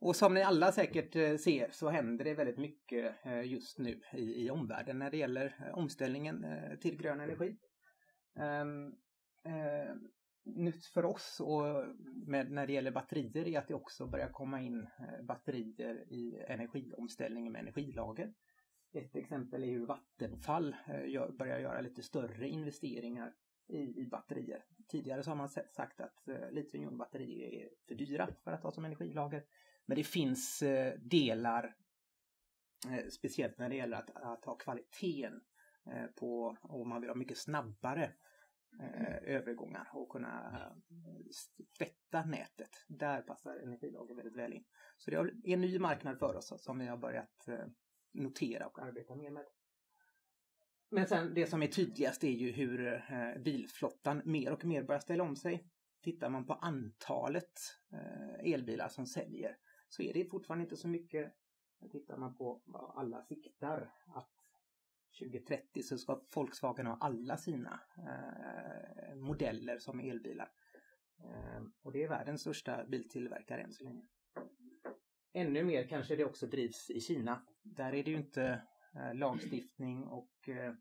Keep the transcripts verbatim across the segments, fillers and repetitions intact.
Och som ni alla säkert ser så händer det väldigt mycket just nu i, i omvärlden när det gäller omställningen till grön energi. Um, uh, nytt för oss och med, när det gäller batterier är att det också börjar komma in batterier i energiomställningen med energilager. Ett exempel är hur Vattenfall uh, börjar göra lite större investeringar i, i batterier. Tidigare så har man sagt att uh, litiumjonbatterier är för dyra för att ha som energilager. Men det finns uh, delar, uh, speciellt när det gäller att, att ha kvaliteten uh, på, och man vill ha mycket snabbare uh, övergångar och kunna uh, tvätta nätet. Där passar energilager väldigt väl in. Så det är en ny marknad för oss som vi har börjat uh, notera och arbeta mer med. Men sen det som är tydligast är ju hur eh, bilflottan mer och mer börjar ställa om sig. Tittar man på antalet eh, elbilar som säljer så är det fortfarande inte så mycket. Tittar man på vad alla siktar att tjugo trettio så ska Volkswagen ha alla sina eh, modeller som elbilar. Eh, och det är världens största biltillverkare än så länge. Ännu mer kanske det också drivs i Kina. Där är det ju inte eh, lagstiftning och eh,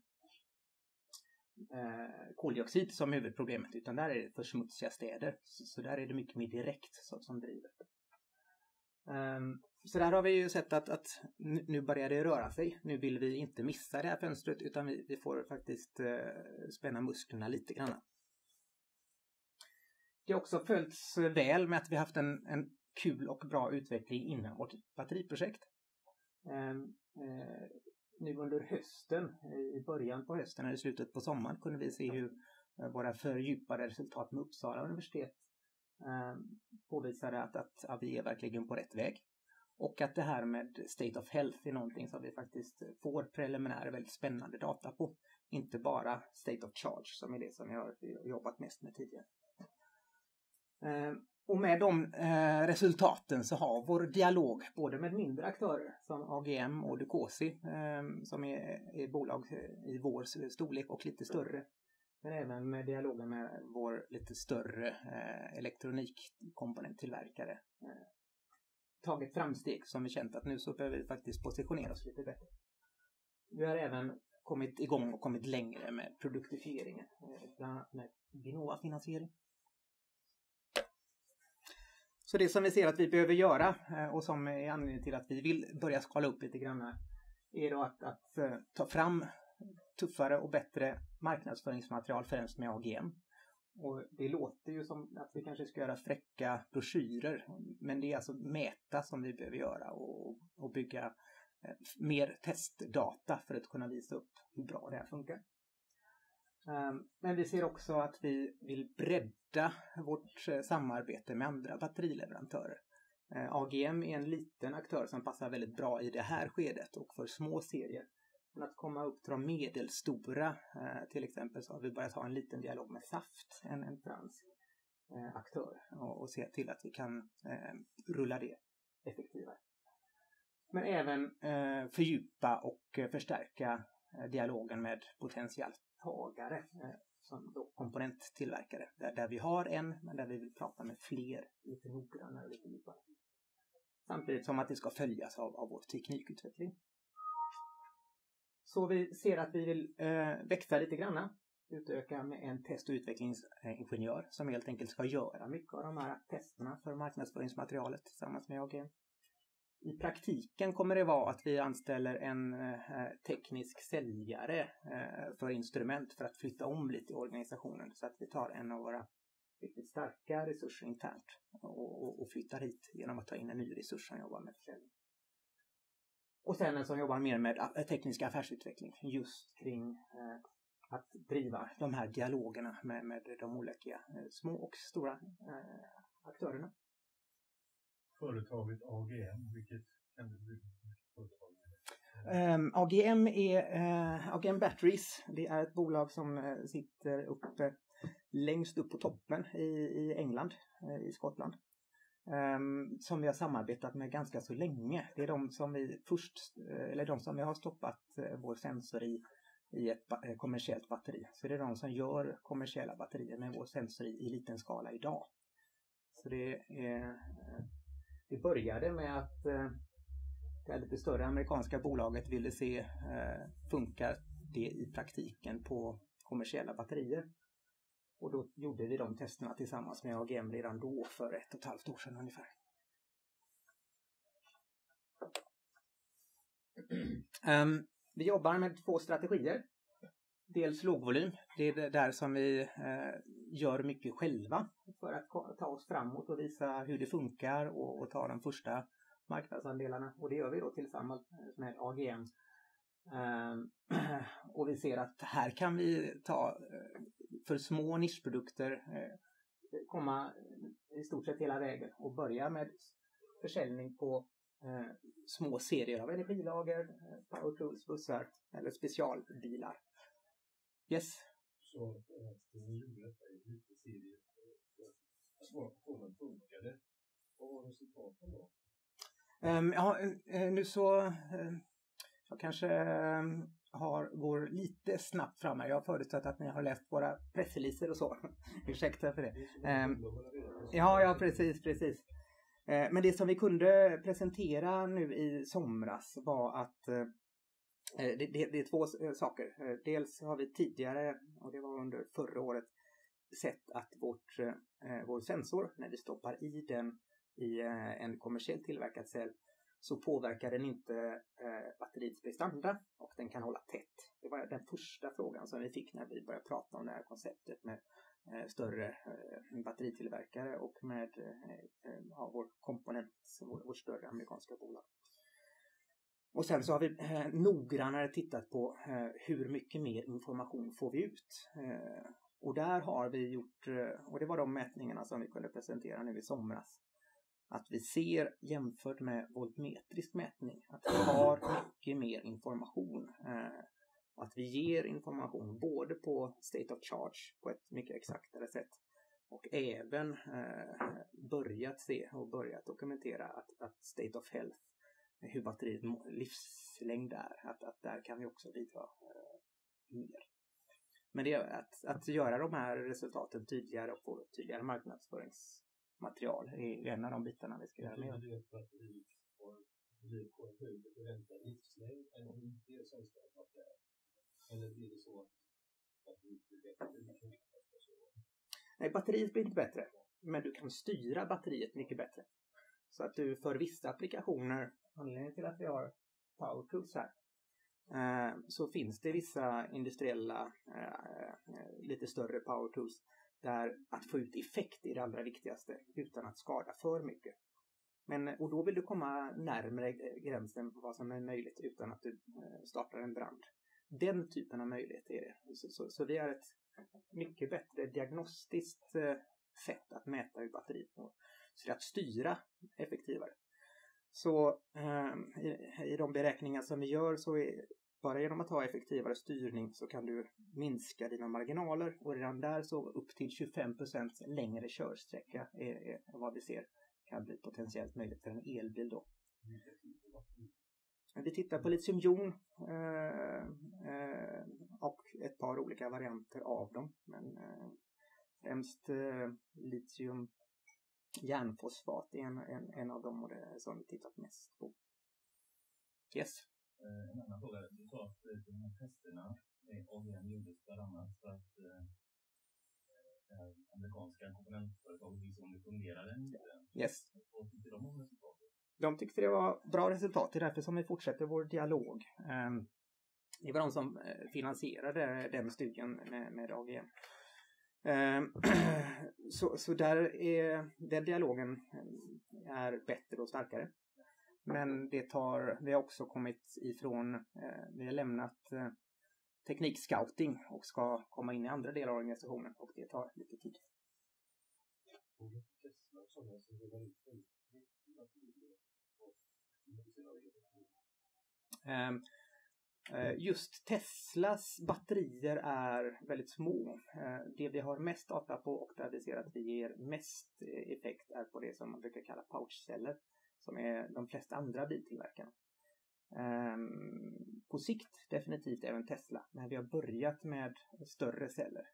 koldioxid som huvudproblemet, utan där är det för smutsiga städer. Så, så där är det mycket mer direkt så, som driver. Um, så där har vi ju sett att, att nu börjar det röra sig. Nu vill vi inte missa det här fönstret utan vi, vi får faktiskt uh, spänna musklerna lite grann. Det har också följts väl med att vi haft en, en kul och bra utveckling inom vårt batteriprojekt. Um, uh, nu under hösten, i början på hösten eller i slutet på sommaren kunde vi se hur våra fördjupade resultat med Uppsala universitet uh, påvisade att, att, att vi är verkligen på rätt väg. Och att det här med state of health är någonting som vi faktiskt får preliminär väldigt spännande data på. Inte bara state of charge som är det som jag har jobbat mest med tidigare. Uh, Och med de eh, resultaten så har vår dialog både med mindre aktörer som A G M och Dukosi eh, som är, är bolag i vår storlek och lite större. Men även med dialogen med vår lite större eh, elektronikkomponenttillverkare. Eh, tagit framsteg som vi känt att nu så behöver vi faktiskt positionera oss lite bättre. Vi har även kommit igång och kommit längre med produktifieringen. Eh, bland annat med Vinnova-finansiering. Så det som vi ser att vi behöver göra och som är anledningen till att vi vill börja skala upp lite grann är då att, att ta fram tuffare och bättre marknadsföringsmaterial främst med A G M. Och det låter ju som att vi kanske ska göra fräcka broschyrer, men det är alltså mäta som vi behöver göra och, och bygga mer testdata för att kunna visa upp hur bra det här funkar. Men vi ser också att vi vill bredda vårt samarbete med andra batterileverantörer. A G M är en liten aktör som passar väldigt bra i det här skedet och för små serier. Men att komma upp till de medelstora, till exempel så har vi börjat ha en liten dialog med Saft, en, en fransk aktör, och, och se till att vi kan eh, rulla det effektivare. Men även eh, fördjupa och förstärka dialogen med potentiellt tagare eh, som då komponenttillverkare. Där, där vi har en, men där vi vill prata med fler lite noggrannare och lite djupare. Samtidigt som att det ska följas av, av vår teknikutveckling. Så vi ser att vi vill eh, växa lite granna. Utöka med en test- och utvecklingsingenjör som helt enkelt ska göra mycket av de här testerna för marknadsföringsmaterialet tillsammans med A G M. I praktiken kommer det vara att vi anställer en eh, teknisk säljare eh, för instrument för att flytta om lite i organisationen. Så att vi tar en av våra riktigt starka resurser internt och, och, och flyttar hit genom att ta in en ny resurs som jobbar med försäljning. Och sen en som jobbar mer med teknisk affärsutveckling just kring eh, att driva de här dialogerna med, med de olika eh, små och stora eh, aktörerna. Företaget A G M, vilket kan det bli? Um, A G M är uh, A G M Batteries. Det är ett bolag som uh, sitter uppe längst upp på toppen i, i England, uh, i Skottland. Um, som vi har samarbetat med ganska så länge. Det är de som vi först, uh, eller de som vi har stoppat uh, vår sensor i i ett ba- uh, kommersiellt batteri. Så det är de som gör kommersiella batterier med vår sensor i, i liten skala idag. Så det är uh, det började med att eh, det lite större amerikanska bolaget ville se eh, funkar det i praktiken på kommersiella batterier. Och då gjorde vi de testerna tillsammans med A G M redan då för ett och ett halvt år sedan ungefär. Um, vi jobbar med två strategier. Dels lågvolym, det är där som vi eh, gör mycket själva för att ta oss framåt och visa hur det funkar och, och ta de första marknadsandelarna. Och det gör vi då tillsammans med A G M. Um, och vi ser att här kan vi ta för små nischprodukter eh, komma i stort sett hela vägen och börja med försäljning på eh, små serier av energilager, eh, power tools, bussar eller specialbilar. Yes. Så äh, ni gjorde detta i lite serier att svara på frågan funkade. Vad var resultaten då? Um, ja, nu så uh, jag kanske uh, har, går lite snabbt fram här. Jag har förutsatt att ni har läst våra pressreleaser och så. Ursäkta för det. Um, ja, ja, precis, precis. Uh, men det som vi kunde presentera nu i somras var att uh, Det, det, det är två saker. Dels har vi tidigare, och det var under förra året, sett att vårt, eh, vår sensor, när vi stoppar i den i eh, en kommersiellt tillverkad cell, så påverkar den inte eh, batteriets prestanda och den kan hålla tätt. Det var den första frågan som vi fick när vi började prata om det här konceptet med eh, större eh, batteritillverkare och med eh, ja, vår komponent, vår, vår större amerikanska bolag. Och sen så har vi eh, noggrannare tittat på eh, hur mycket mer information får vi ut. Eh, och där har vi gjort, eh, och det var de mätningarna som vi kunde presentera nu i somras, att vi ser jämfört med voltmetrisk mätning att vi har mycket mer information. Eh, att vi ger information både på state of charge på ett mycket exaktare sätt och även eh, börjat se och börjat dokumentera att, att state of health, hur batteriets livslängd är, att, att där kan vi också bidra eh, mer. Men det är att, att göra de här resultaten tydligare och få tydligare marknadsföringsmaterial är en av de bitarna vi ska göra med. Det är att batteri blir på en högre förväntad livslängd än om det är sällskap att det är. Eller blir det så att batteriet blir bättre? Nej, batteriet blir inte bättre, men du kan styra batteriet mycket bättre. Så att du för vissa applikationer, anledningen till att vi har power tools här, eh, så finns det vissa industriella eh, lite större power tools där att få ut effekt är det allra viktigaste utan att skada för mycket. Men, och då vill du komma närmare gränsen på vad som är möjligt utan att du eh, startar en brand. Den typen av möjlighet är det. Så, så, så vi har ett mycket bättre diagnostiskt eh, sätt att mäta hur batteriet mår. Så det är att styra effektivare. Så eh, i, i de beräkningar som vi gör så är bara genom att ha effektivare styrning så kan du minska dina marginaler och redan där så upp till tjugofem procent längre körsträcka är, är vad vi ser kan bli potentiellt möjligt för en elbil då. Vi tittar på litiumjon eh, eh, och ett par olika varianter av dem. Men eh, främst eh, litium järnfosfat är en, en, en av dem och det som vi tittat mest på. Yes. En annan fråga. Du sa att de här testerna med A G M gjordes bland annat för att eh, det här amerikanska komponentföretaget visade om det fungerade. Yes. Vad tyckte de om resultatet? De tyckte det var bra resultat. Det är därför som vi fortsätter vår dialog. Um, det var de som finansierade den studien med, med A G M. Um, så, så där är den dialogen är bättre och starkare. Men det tar, vi har också kommit ifrån, eh, vi har lämnat eh, teknikscouting och ska komma in i andra delar av organisationen och det tar lite tid. Um, Just Teslas batterier är väldigt små. Det vi har mest data på och där vi ser att vi ger mest effekt är på det som man brukar kalla pouchceller, som är de flesta andra biltillverkarna. På sikt definitivt även Tesla, men vi har börjat med större celler.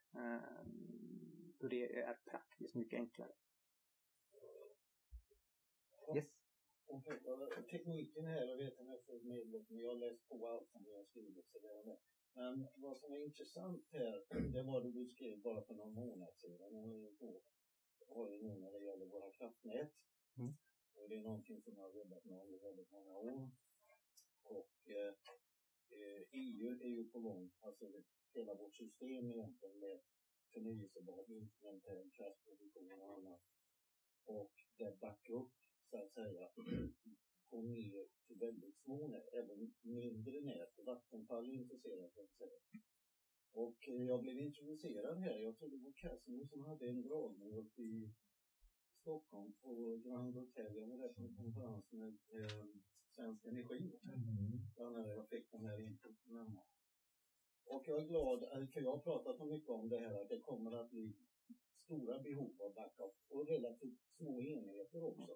Och det är praktiskt mycket enklare. Yes. Okej, okay. Tekniken här, jag vet inte för medlem, jag har läst på allt som jag har skrivit så det är det. Men vad som är intressant här, det var det du skrev bara för någon månad sedan. Och har ju nu när det gäller våra kraftnät. Mm. Och det är någonting som jag har jobbat med under väldigt många år. Och eh, E U är ju på gång, alltså hela vårt system egentligen med förnyelsebar implementerad kraftproduktion och annat. Och det backar upp så att säga och ner till väldigt små nät, även mindre nät. Vattenfall är intresserad så att säga. Och jag blev introducerad här, jag tror det var Casimir som hade en dragning uppe i Stockholm på Grand Hotel. Jag var där på en konferens med eh, Svensk Energi. Mm. Där jag fick den här inputen. Och jag är glad, för jag har pratat mycket om det här, att det kommer att bli stora behov av backup och relativt små enheter också.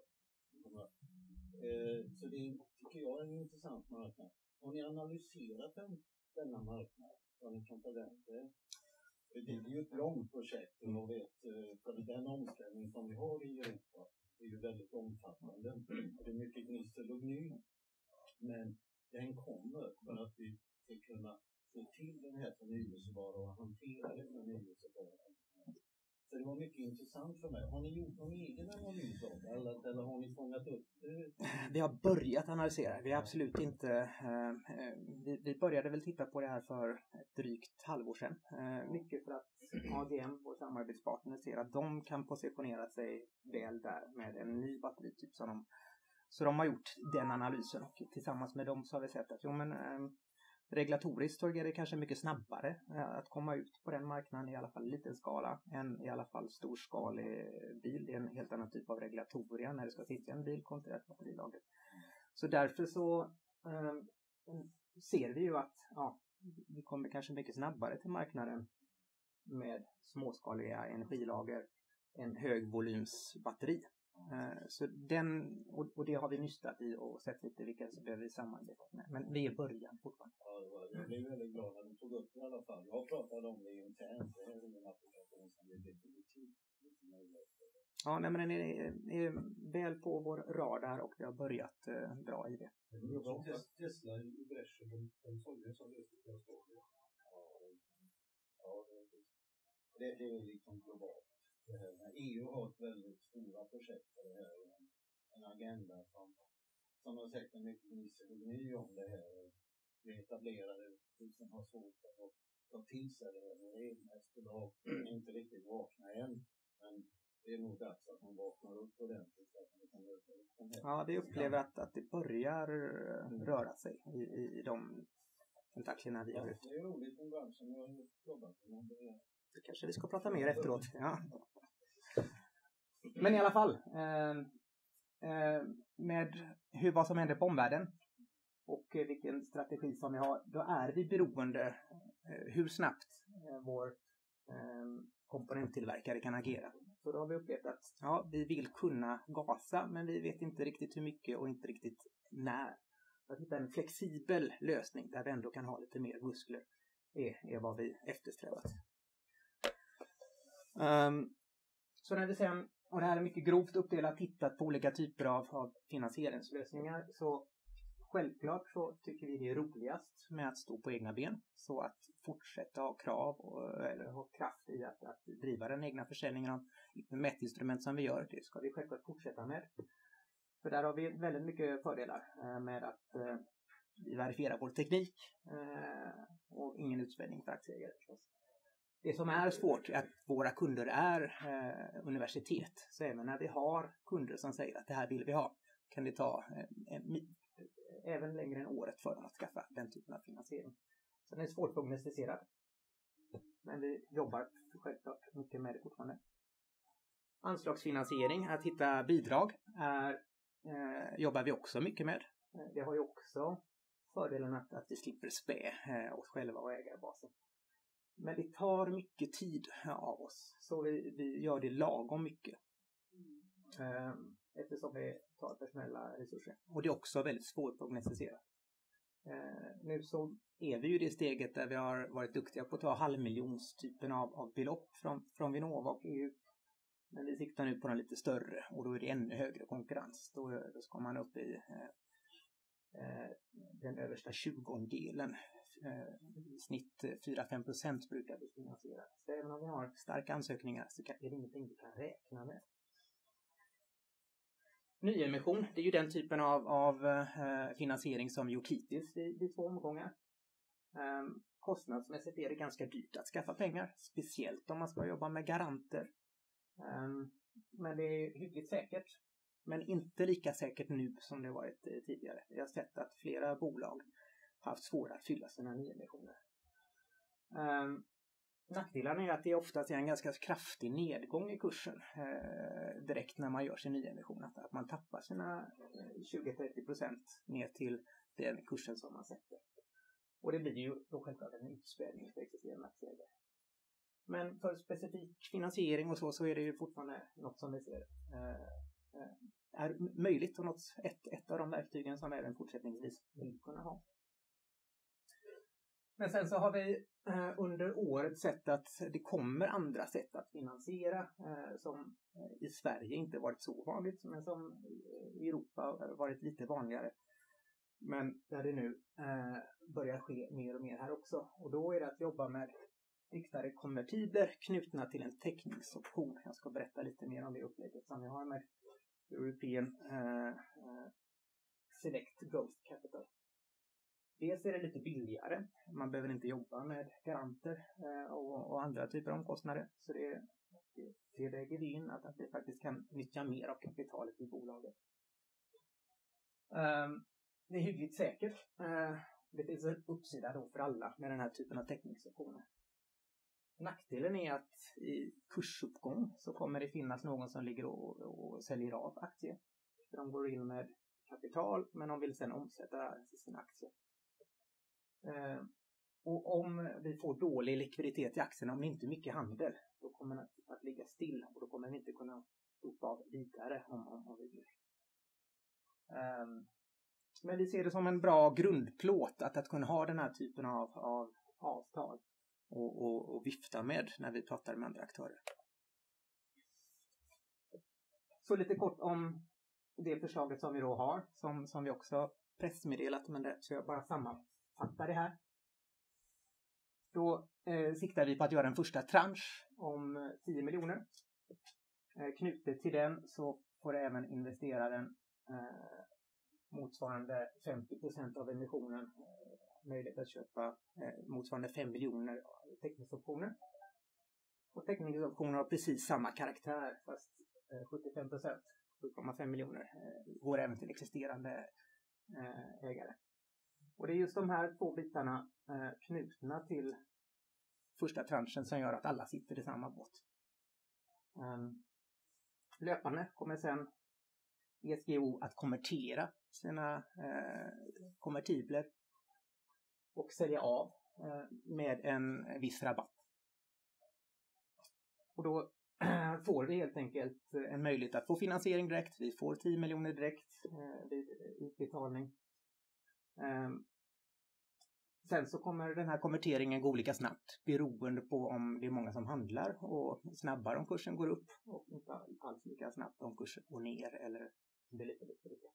Eh, så det tycker jag är en intressant marknad. Har ni analyserat den, denna marknad? Vad ni kan förvänta er? Det är ju ett långt projekt och jag vet, för den omställning som vi har i Europa är ju väldigt omfattande. Det är mycket gnissel och gny, men den kommer för att vi ska kunna få till den här förnyelsebara och hantera det förnyelsebara. Så det var mycket intressant för mig. Har ni gjort någon egen analys av det? Eller, eller har ni fångat upp det? Vi har börjat analysera. Vi är absolut inte... Eh, vi, vi började väl titta på det här för ett drygt halvår sedan. Eh, mycket för att A G M, vår samarbetspartner, ser att de kan positionera sig väl där med en ny batterityp som de... Så de har gjort den analysen och tillsammans med dem så har vi sett att jo, men, eh, regulatoriskt så är det kanske mycket snabbare att komma ut på den marknaden i alla fall liten skala än i alla fall storskalig bil. Det är en helt annan typ av regulatoria när det ska sitta en bil kontra ett batterilager. Så därför så eh, ser vi ju att ja, vi kommer kanske mycket snabbare till marknaden med småskaliga energilager än högvolymsbatteri. Uh, så den, och, och det har vi nystat i och sett lite vilka som behöver vi samarbeta med. Men vi är början fortfarande. Ja, jag blev väldigt glad när du tog upp det i alla fall. Jag pratade om det internt. Det här är en applikation som är definitivt inte möjligt. Ja, nej, men den är, är väl på vår radar och vi har börjat uh, dra i det. Mm. De test, Tesla i bräschen, de, de sålde en sån lösning till Australien. Ja, det, det är liksom globalt. E U har ett väldigt stora projekt för det här, en, en agenda som, som har sett en mycket gnissel om det här. Vi etablerade liksom har svårt att ta till sig det här. Våra egna bolag är inte riktigt vakna än, men det är nog dags att man vaknar upp ordentligt så att man kan lösa det. Ja, vi upplever att, att det börjar röra sig i, i, i de tentaklerna vi har ute. Det är roligt med branschen, jag har jobbat med det. Det kanske vi ska prata mer efteråt. Ja. Men i alla fall, eh, eh, med hur, vad som händer på omvärlden och eh, vilken strategi som vi har, då är vi beroende eh, hur snabbt eh, vår eh, komponenttillverkare kan agera. Så då har vi upplevt att ja, vi vill kunna gasa, men vi vet inte riktigt hur mycket och inte riktigt när. Att hitta en flexibel lösning där vi ändå kan ha lite mer muskler är, är vad vi eftersträvat. Um, så när vi sen, och det här är mycket grovt uppdelat, tittat på olika typer av, av finansieringslösningar, så självklart så tycker vi det är roligast med att stå på egna ben, så att fortsätta ha krav och, eller ha kraft i att, att driva den egna försäljningen av mätinstrument som vi gör, det ska vi självklart fortsätta med. För där har vi väldigt mycket fördelar eh, med att eh, vi verifierar vår teknik eh, och ingen utspädning för aktieägare förstås. Det som är svårt är att våra kunder är eh, universitet. Så även när vi har kunder som säger att det här vill vi ha, kan det ta eh, en, även längre än året för dem att skaffa den typen av finansiering. Så den är svårt prognostiserad. Men vi jobbar självklart mycket med det fortfarande. Anslagsfinansiering, att hitta bidrag, är, eh, jobbar vi också mycket med. Det har ju också fördelen att, att vi slipper spä eh, oss själva och ägarbasen. Men det tar mycket tid av oss. Så vi, vi gör det lagom mycket. Mm. Eftersom vi tar personella resurser. Och det är också väldigt svårprognostiserat. Eh, nu så är vi ju i det steget där vi har varit duktiga på att ta halvmiljonstypen av, av belopp från, från Vinnova och E U. Men vi siktar nu på den lite större och då är det ännu högre konkurrens. Då, då ska man upp i eh, eh, den översta tjugondelen. Eh, I snitt fyra till fem procent brukar vi finansiera. Så även om vi har starka ansökningar så är det ingenting vi kan räkna med. Nyemission, det är ju den typen av, av eh, finansiering som gjort hittills i, i två omgångar. Eh, kostnadsmässigt är det ganska dyrt att skaffa pengar, speciellt om man ska jobba med garanter. Eh, men det är hyggligt säkert, men inte lika säkert nu som det varit eh, tidigare. Vi har sett att flera bolag haft svårare att fylla sina nyemissioner. Eh, Nackdelarna är att det oftast är en ganska kraftig nedgång i kursen eh, direkt när man gör sin nyemission. Att, att man tappar sina tjugo till trettio procent ner till den kursen som man sätter. Och det blir ju då självklart en utspädning för existerande aktieägare. Men för specifik finansiering och så, så är det ju fortfarande något som vi ser eh, är möjligt och något, ett, ett av de verktygen som även fortsättningsvis vill kunna ha. Men sen så har vi eh, under året sett att det kommer andra sätt att finansiera eh, som eh, i Sverige inte varit så vanligt, men som i Europa har varit lite vanligare. Men där det nu eh, börjar ske mer och mer här också. Och då är det att jobba med riktade konvertibler knutna till en teckningsoption. Jag ska berätta lite mer om det upplägget som vi har med European eh, eh, Select Growth Capital. Dels är det lite billigare. Man behöver inte jobba med garanter eh, och, och andra typer av omkostnader. Så det, det, det väger vi in att, att vi faktiskt kan nyttja mer av kapitalet i bolaget. Um, det är hyggligt säkert. Uh, det finns en uppsida då för alla med den här typen av teckningsoptioner. Nackdelen är att i kursuppgång så kommer det finnas någon som ligger och, och säljer av aktier. De går in med kapital men de vill sedan omsätta sina aktier. Uh, och om vi får dålig likviditet i aktierna, om det inte är mycket handel, då kommer det att ligga still och då kommer vi inte kunna ropa av vidare om, om, om vi vill. Um, men vi ser det som en bra grundplåt att, att kunna ha den här typen av, av avtal och, och, och vifta med när vi pratar med andra aktörer. Så lite kort om det förslaget som vi då har, som, som vi också pressmeddelat, men det, så jag bara sammanfattar det här. Då eh, siktar vi på att göra en första tranche om tio miljoner. Eh, knutet till den så får även investeraren eh, motsvarande femtio procent av emissionen eh, möjlighet att köpa eh, motsvarande fem miljoner teckningsoptioner. Och teckningsoptioner har precis samma karaktär, fast eh, sjuttiofem procent, sju komma fem miljoner, eh, går även till existerande eh, ägare. Och det är just de här två bitarna eh, knutna till första tranchen som gör att alla sitter i samma båt. Um, löpande kommer sen E S G O att konvertera sina eh, konvertibler och sälja av eh, med en viss rabatt. Och då eh, får vi helt enkelt en möjlighet att få finansiering direkt. Vi får tio miljoner direkt eh, vid utbetalning. Um, Sen så kommer den här konverteringen gå olika snabbt beroende på om det är många som handlar och snabbare om kursen går upp och inte alls lika snabbt om kursen går ner eller det är lite likviditet.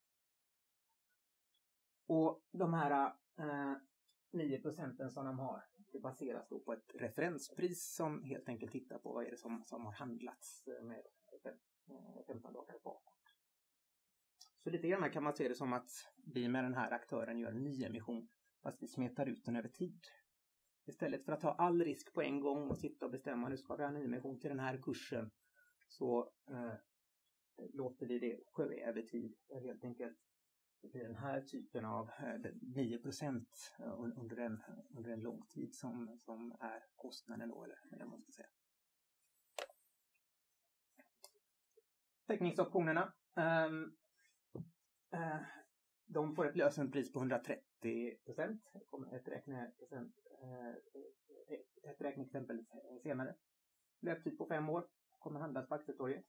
Och de här eh, nio procenten som de har, det baseras då på ett referenspris som helt enkelt tittar på vad är det som, som har handlats med femton dagar bakåt. Så lite grann kan man se det som att vi med den här aktören gör en nyemission, fast vi smetar ut den över tid. Istället för att ta all risk på en gång och sitta och bestämma nu ska vi ha en nyemission till den här kursen, så eh, låter vi det ske över tid. Helt enkelt det blir den här typen av eh, nio procent under en, under en lång tid som, som är kostnaden då, eller, eller man ska säga. Teckningsoptionerna. Um, uh, De får ett lösenpris på hundratrettio procent. Det kommer ett, räkne, ett räkneexempel senare. Löptid på fem år. Kommer handlas på aktietorget.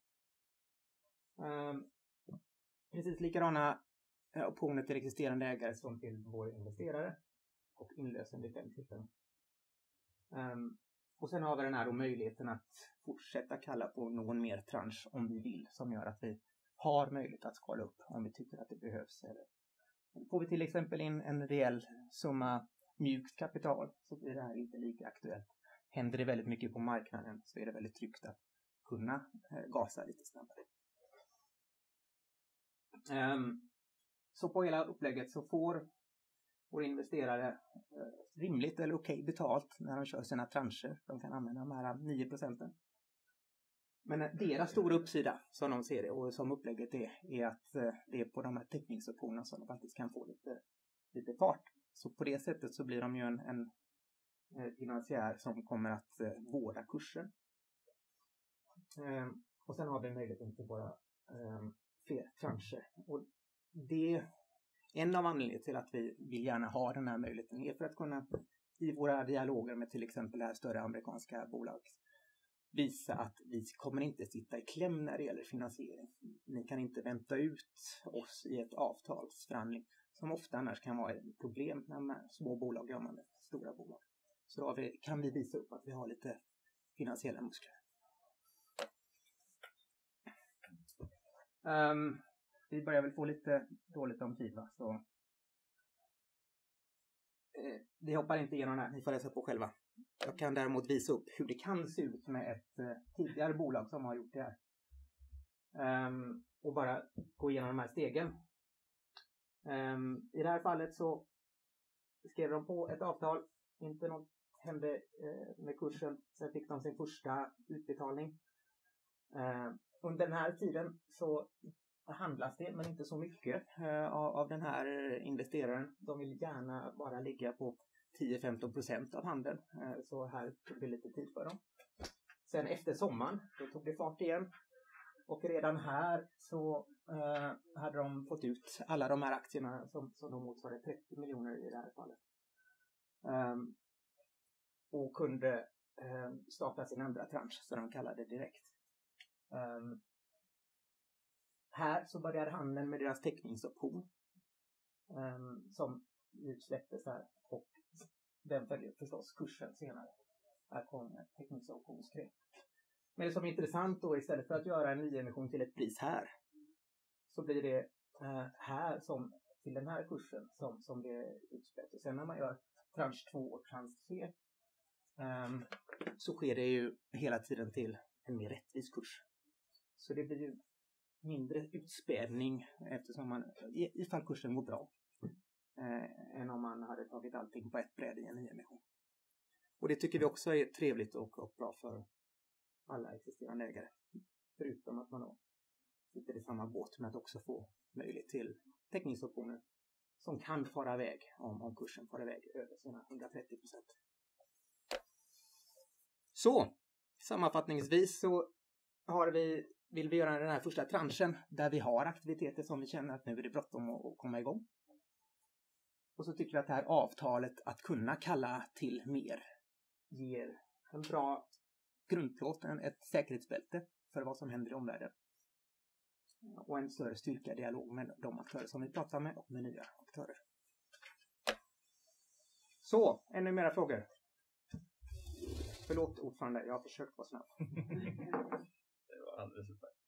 Precis likadana optioner till existerande ägare som till våra investerare. Och inlösen vid fem tillfällen. Och sen har vi den här då möjligheten att fortsätta kalla på någon mer tranche om vi vill, som gör att vi har möjlighet att skala upp om vi tycker att det behövs. Eller får vi till exempel in en rejäl summa mjukt kapital så blir det här inte lika aktuellt. Händer det väldigt mycket på marknaden så är det väldigt tryggt att kunna gasa lite snabbare. Um, så på hela upplägget så får våra investerare uh, rimligt eller okej betalt när de kör sina transcher. De kan använda de här nio procenten. Men deras stora uppsida som de ser det och som upplägget är, är att uh, det är på de här teckningsoptionerna som de faktiskt kan få lite, lite fart. Så på det sättet så blir de ju en, en uh, finansiär som kommer att uh, vårda kursen. Um, och sen har vi möjligheten till våra um, fler transcher. Och det är en av anledningarna till att vi vill gärna ha den här möjligheten är för att kunna i våra dialoger med till exempel det här större amerikanska bolag visa att vi kommer inte sitta i kläm när det gäller finansiering. Ni kan inte vänta ut oss i ett avtalsförhandling som ofta annars kan vara ett problem när man små bolag gör man med stora bolag. Så då vi, kan vi visa upp att vi har lite finansiella muskler. Um, vi börjar väl få lite dåligt om tid, va? Så eh, vi hoppar inte igenom det här, ni får läsa på själva. Jag kan däremot visa upp hur det kan se ut med ett eh, tidigare bolag som har gjort det här. Um, och bara gå igenom de här stegen. Um, I det här fallet så skrev de på ett avtal, inte något hände eh, med kursen, sen fick de sin första utbetalning. Uh, under den här tiden så handlas det, men inte så mycket uh, av, av den här investeraren. De vill gärna bara ligga på tio till femton procent av handeln. Uh, så här tog det lite tid för dem. Sen efter sommaren, då tog det fart igen. Och redan här så uh, hade de fått ut alla de här aktierna som, som de motsvarade trettio miljoner i det här fallet. Um, och kunde uh, starta sin andra tranche, så de kallade det direkt. Um, här så började handeln med deras teckningsoption um, som utsläpptes här, och den följer förstås kursen senare. Här kom teckningsoptionskred. Men det som är intressant då, istället för att göra en nyemission till ett pris här, så blir det uh, här som till den här kursen som, som det utsläpps. Och sen när man gör tranche två och tranche tre um, så sker det ju hela tiden till en mer rättvis kurs. Så det blir ju mindre utspädning eftersom man, ifall kursen går bra, eh, än om man hade tagit allting på ett bräde i en nyemission. Och det tycker vi också är trevligt och, och bra för alla existerande ägare. Förutom att man då sitter i samma båt med att också få möjlighet till teckningsoptioner som kan fara iväg om, om kursen far iväg över sina hundratrettio procent. Så, sammanfattningsvis så har vi, vill vi göra den här första tranchen där vi har aktiviteter som vi känner att nu är det bråttom att komma igång. Och så tycker vi att det här avtalet att kunna kalla till mer ger en bra grundplåt, ett säkerhetsbälte för vad som händer i omvärlden. Och en större styrka dialog med de aktörer som vi pratar med och med nya aktörer. Så, ännu mera frågor? Förlåt ordförande, jag har försökt vara snabb. Det var alldeles utmärkt.